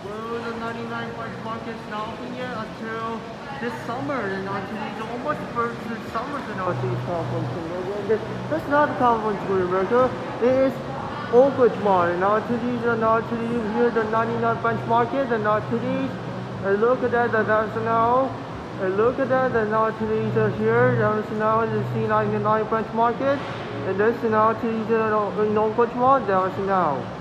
Well, the 99 price market is not open yet until this summer, and it's almost first summer in Northeast Conference. That's not the conference for America. It is Oakridge Mall. And here the 99 bench market, and look at that, that's now. Look at that, and now today's here. There's now the C99 bench market, and this now today's in Oakridge Mall. There's now.